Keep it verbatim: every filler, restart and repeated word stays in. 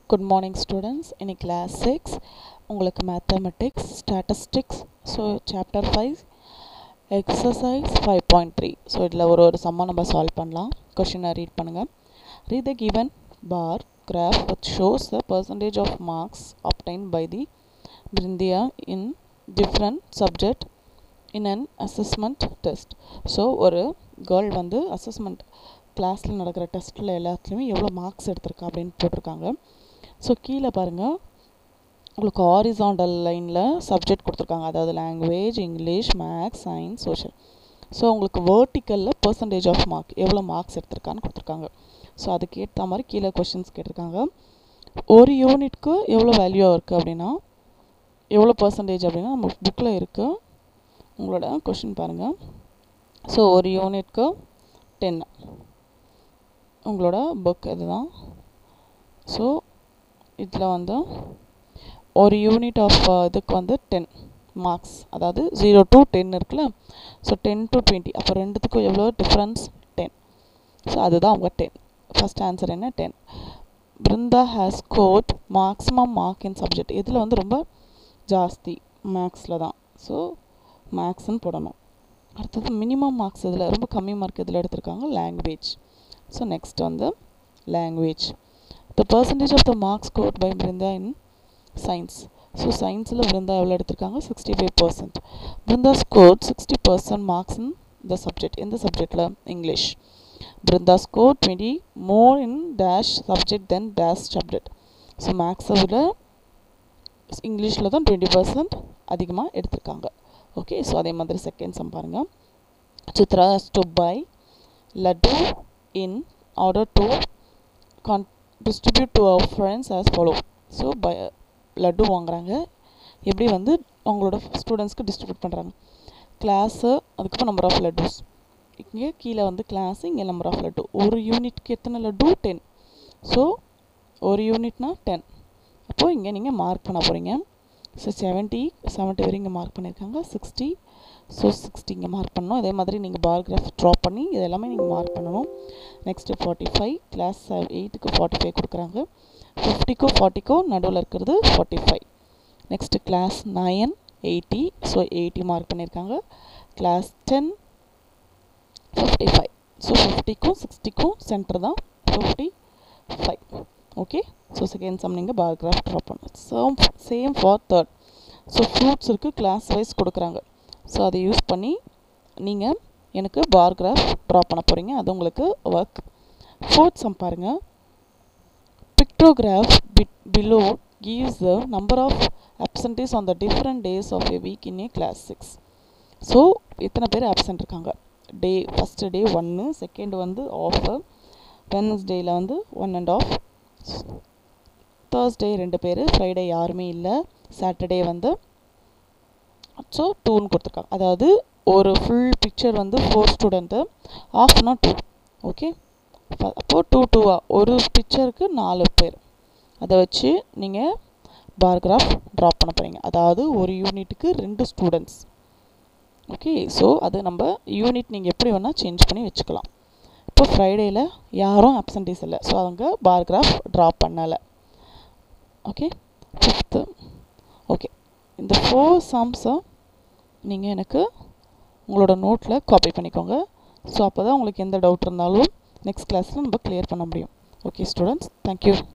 Good morning students. In class six உங்களுக்கு mathematics statistics so chapter five exercise five point three so இதுல ஒரு ஒரு சம்ம நம்ம சால்வ் பண்ணலாம். क्वेश्चन ரீட் பண்ணுங்க. Read the given bar graph which shows the percentage of marks obtained by the Brindia in different subject in an assessment test. So ஒரு girl வந்து assessment கிளாஸ்ல நடக்கிற டெஸ்ட்ல எல்லாத்துலயுமே எவ்வளவு மார்க்ஸ் எடுத்திருக்கா அப்படினு போட்டுருக்காங்க. ஸோ கீழே பாருங்கள் உங்களுக்கு ஹாரிசாண்டல் லைனில் சப்ஜெக்ட் கொடுத்துருக்காங்க, அதாவது language, English, maths, science, social. So உங்களுக்கு வேர்ட்டிக்கலில் பர்சன்டேஜ் ஆஃப் மார்க் எவ்வளோ மார்க்ஸ் எடுத்திருக்கான்னு கொடுத்துருக்காங்க. ஸோ அதுக்கு ஏற்ற மாதிரி கீழே கொஷின்ஸ் கேட்டிருக்காங்க. ஒரு யூனிட்க்கு எவ்வளோ வேல்யூ இருக்குது அப்படின்னா எவ்வளோ பர்சன்டேஜ் அப்படின்னா நம்ம புக்கில் இருக்குது. உங்களோட கொஷின் பாருங்கள். ஸோ ஒரு யூனிட்க்கு டென் உங்களோட புக் இதுதான். ஸோ இதில் வந்து ஒரு யூனிட் ஆஃப் இதுக்கு வந்து டென் மார்க்ஸ், அதாவது ஜீரோ டு டென் இருக்குல்ல. ஸோ டென் டு டுவெண்ட்டி, அப்போ ரெண்டுத்துக்கும் எவ்வளோ டிஃப்ரென்ஸ்? டென். ஸோ அதுதான் அவங்க டென். ஃபஸ்ட் ஆன்சர் என்ன? Ten. Brinda has scored maximum mark in subject. இதில் வந்து ரொம்ப ஜாஸ்தி மேக்ஸில் தான். ஸோ மேக்ஸ்ன்னு போடணும். அடுத்தது மினிமம் மார்க்ஸ் இதில் ரொம்ப கம்மி மார்க் இதில் எடுத்திருக்காங்க, லாங்குவேஜ். ஸோ நெக்ஸ்ட் வந்து language. The percentage of the marks scored by Brinda in science. So science la Brinda எவ்வளவு எடுத்திருக்காங்க? sixty-five percent. Brinda scored sixty percent marks in the subject. In the subject la English. Brinda scored twenty more in dash subject than dash subject. So maths விட English la தான் twenty percent அதிகமா எடுத்திருக்காங்க. Okay, so அதே மாதிரி second sum பாருங்க. Chitra has to buy laddu in order to con distribute to our friends as follow. So பை லட்டு வாங்குறாங்க, எப்படி வந்து அவங்களோட ஸ்டூடெண்ட்ஸ்க்கு டிஸ்ட்ரிபியூட் பண்ணுறாங்க. கிளாஸு, அதுக்கப்புறம் நம்பர் ஆஃப் லட்டூஸ். இங்கே கீழே வந்து கிளாஸு, இங்கே நம்பர் ஆஃப் லட்டு. ஒரு யூனிட்க்கு எத்தனை லட்டு? டென். ஸோ ஒரு யூனிட்னா டென். அப்போது இங்கே நீங்கள் மார்க் பண்ண போகிறீங்க. ஸோ செவன்ட்டி செவன்ட்டி வரை இங்கே மார்க் பண்ணியிருக்காங்க. சிக்ஸ்டி, ஸோ சிக்ஸ்டி இங்கே மார்க் பண்ணணும். அதே மாதிரி நீங்கள் பார் கிராஃப் ட்ரா பண்ணி இது எல்லாமே நீங்கள் மார்க் பண்ணணும். நெக்ஸ்ட்டு ஃபார்ட்டி ஃபைவ், கிளாஸ் எயிட்டுக்கு ஃபார்ட்டி ஃபைவ் கொடுக்குறாங்க. ஃபிஃப்டிக்கோ ஃபார்ட்டிக்கோ நடுவில் இருக்கிறது forty five. Next class nine eighty, so eighty mark பண்ணியிருக்காங்க. Class ten fifty five, so ஃபிஃப்டிக்கும் சிக்ஸ்டிக்கும் சென்டர் தான் fifty five. Okay, so second sum நீங்கள் பார் கிராஃப் ட்ரா பண்ணணும். So same for third. So fruits இருக்குது, கிளாஸ் வைஸ் கொடுக்குறாங்க. So அதை use பண்ணி நீங்கள் எனக்கு பார் கிராஃப் ட்ரா பண்ண போகிறீங்க. அது உங்களுக்கு ஒர்க். ஃபோர்த் சம் பாருங்கள். Pictograph below gives the number of absentees on the different days of a week in a class six. So எத்தனை பேர் ஆப்சண்ட் இருக்காங்க? டே ஃபஸ்ட்டு டே ஒன்று, செகண்ட் வந்து ஆஃப், வெனஸ்டேயில் வந்து ஒன் அண்ட் ஆஃப், தேர்ஸ்டே ரெண்டு பேர், Friday யாருமே இல்லை, சாட்டர்டே வந்து ஸோ டூன்னு கொடுத்துருக்காங்க. அதாவது ஒரு ஃபுல் பிக்சர் வந்து ஃபோர் ஸ்டூடெண்ட்டு, ஆஃப்னா டூ. ஓகே, அப்போது டூ டூவா ஒரு பிக்சருக்கு நாலு பேர். அதை வச்சு நீங்கள் பார் கிராஃப் ட்ரா பண்ண போகிறீங்க. அதாவது ஒரு யூனிட்டுக்கு ரெண்டு ஸ்டூடெண்ட்ஸ். ஓகே, ஸோ அது நம்ம யூனிட் நீங்கள் எப்படி வேணால் சேஞ்ச் பண்ணி வச்சுக்கலாம். இப்போ ஃப்ரைடேயில் யாரும் ஆப்சன்டீஸ் இல்லை, ஸோ அவங்க பார் கிராஃப் ட்ரா பண்ணலை. Okay, fifth. ஓகே, இந்த ஃபோர் சம்ஸை நீங்கள் எனக்கு உங்களோட நோட்டில் காப்பி பண்ணிக்கோங்க. ஸோ அப்போ தான் உங்களுக்கு எந்த டவுட் இருந்தாலும் நெக்ஸ்ட் கிளாஸில் நம்ம கிளியர் பண்ண முடியும். Okay students, thank you.